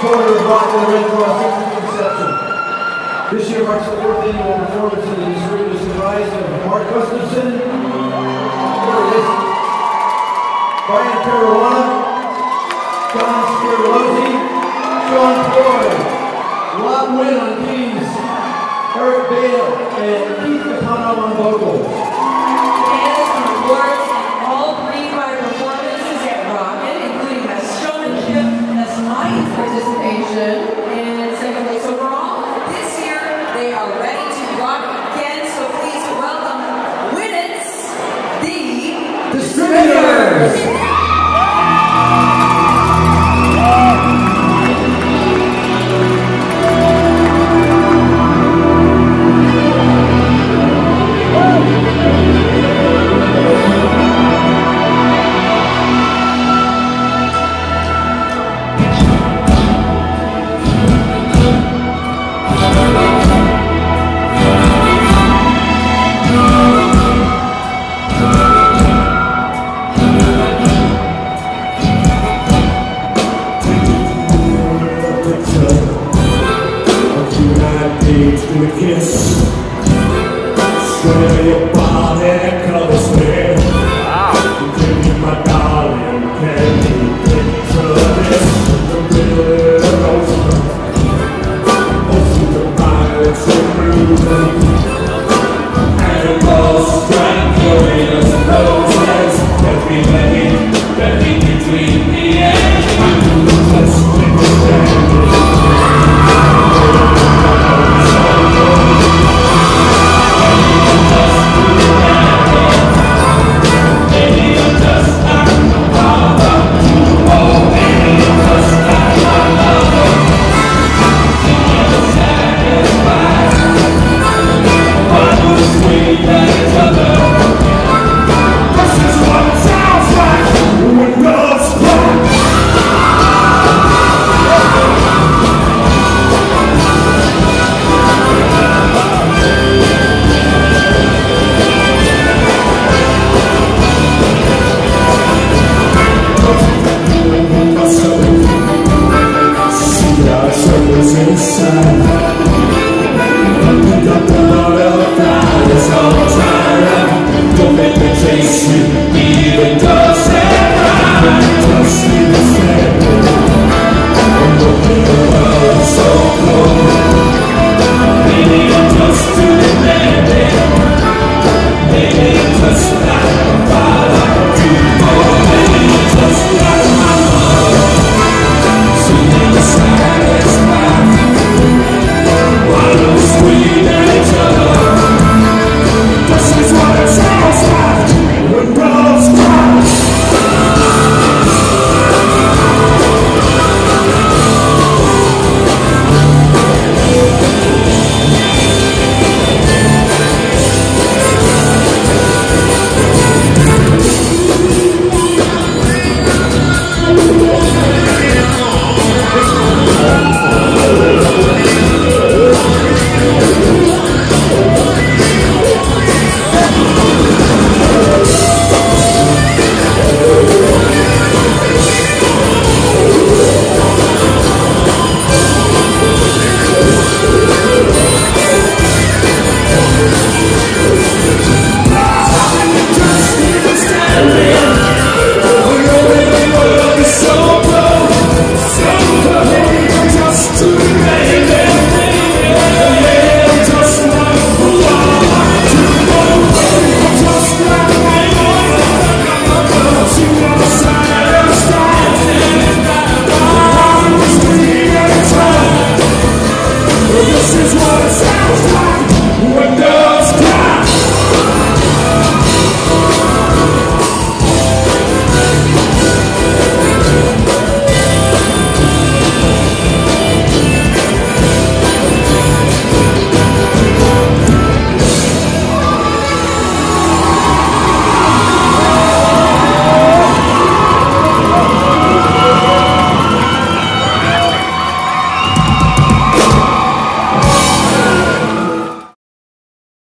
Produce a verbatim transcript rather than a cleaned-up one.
supporter of Rock and the Red Cross since its inception. This year marks the fourth annual performance in the distinguished rise of Mark Gustafson, Brian Caruana, John Spirulozzi, Sean Floyd, Rob Wynn on keys, Eric Bale, and Keith Capano on vocals. Fans and awards and all three choir performances at Rockin', including best showmanship, best audience participation, and second place overall. This year, they are ready to rock again, so please welcome Winnets, the Distributors. Yeah.